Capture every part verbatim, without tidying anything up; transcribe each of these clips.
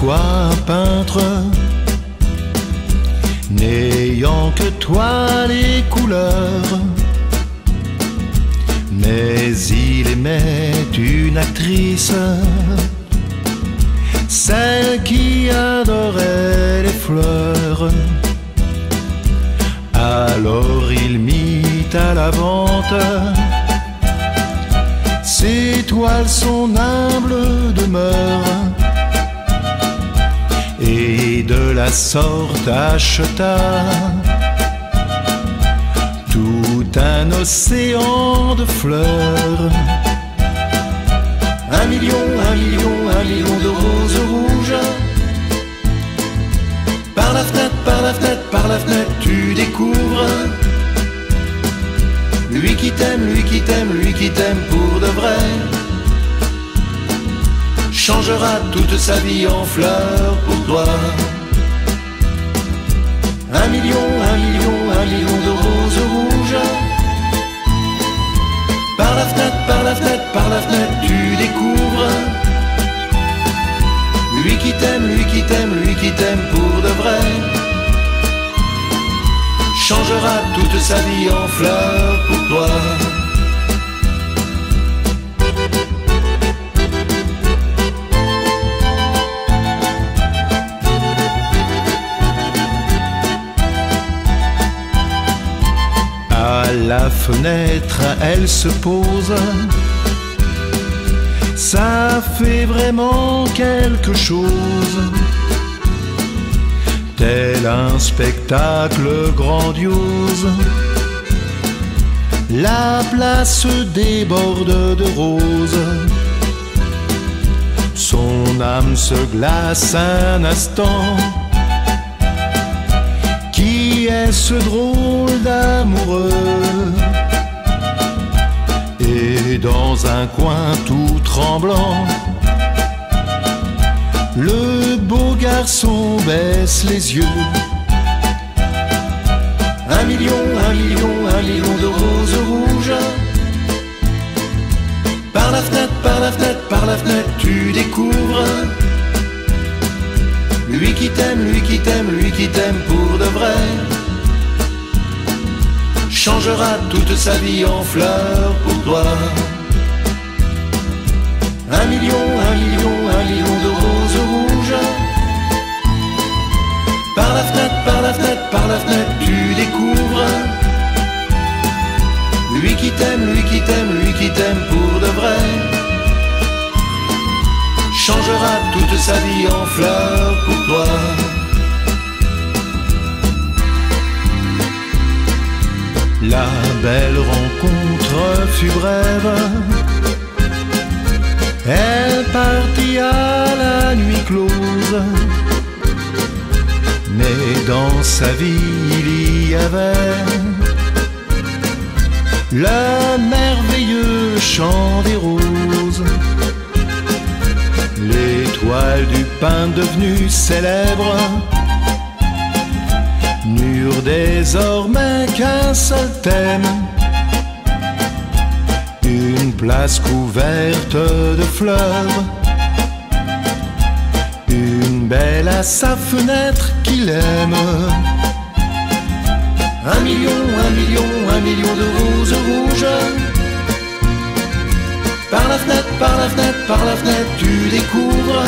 toi un peintre, n'ayant que toi les couleurs. Mais il aimait une actrice, celle qui adorait les fleurs. Alors il mit à la vente ses toiles, son humble demeure, et de la sorte acheta tout un océan de fleurs. Un million, un million, un million de roses rouges. Par la fenêtre, par la fenêtre, par la fenêtre, tu découvres lui qui t'aime, lui qui t'aime, lui qui t'aime pour de vrai. Changera toute sa vie en fleurs pour toi. Un million, un million, un million de roses rouges. Par la fenêtre, par la fenêtre, par la fenêtre, tu découvres lui qui t'aime, lui qui t'aime, lui qui t'aime pour de vrai. Changera toute sa vie en fleurs pour toi. À la fenêtre, elle se pose. Ça fait vraiment quelque chose, tel un spectacle grandiose. La place déborde de roses. Son âme se glace un instant. Qui est ce drôle d'amoureux? Et dans un coin tout tremblant, le beau garçon baisse les yeux. Un million, un million, un million de roses rouges. Par la fenêtre, par la fenêtre, par la fenêtre, tu découvres lui qui t'aime, lui qui t'aime, lui qui t'aime pour de vrai. Changera toute sa vie en fleurs pour toi. Un million, un million, un million de roses rouges. Par la fenêtre, par la fenêtre, par la fenêtre, tu découvres lui qui t'aime, lui qui t'aime, lui qui t'aime pour de vrai. Changera toute sa vie en fleurs pour toi. La belle rencontre fut brève. Elle partit à la nuit close. Mais dans sa vie il y avait le merveilleux chant des roses. L'étoile du pain devenue célèbre n'eurent désormais qu'un seul thème, une place couverte de fleurs, une belle à sa fenêtre qu'il aime. Un million, un million, un million de roses rouges. Par la fenêtre, par la fenêtre, par la fenêtre, tu découvres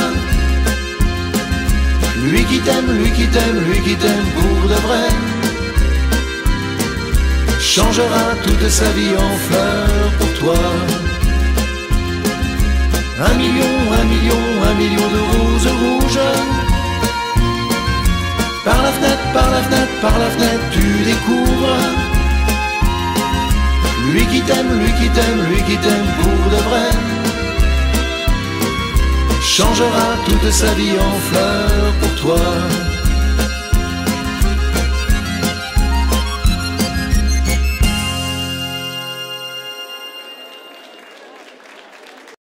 lui qui t'aime, lui qui t'aime, lui qui t'aime pour de vrai. Changera toute sa vie en fleurs pour toi. Un million, un million, un million de roses rouges. Par la fenêtre, par la fenêtre, par la fenêtre, tu découvres lui qui t'aime, lui qui t'aime, lui qui t'aime pour de vrai. Changera toute sa vie en fleurs pour toi.